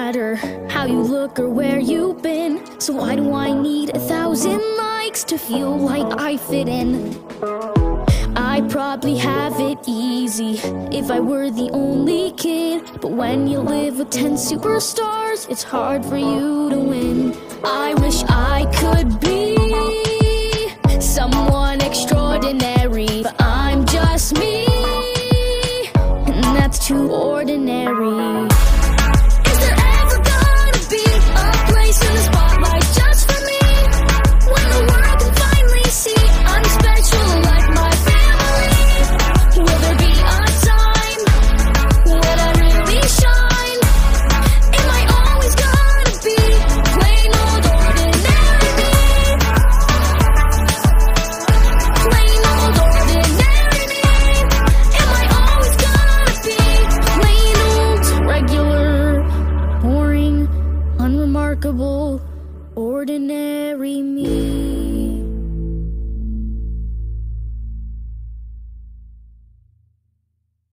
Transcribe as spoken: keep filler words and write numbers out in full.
matter how you look or where you've been. So why do I need a thousand likes to feel like I fit in? I probably have it easy if I were the only kid, but when you live with ten superstars, it's hard for you to win. I wish I could be someone extraordinary, but I'm just me, and that's too ordinary. Is there ever gonna be a place in the spotlight just for me, when the world can finally see I'm special like my family? Will there be a time when I really shine? Am I always gonna be plain old ordinary me? Plain old ordinary me. Am I always gonna be plain old, regular, boring, unremarkable, ordinary me?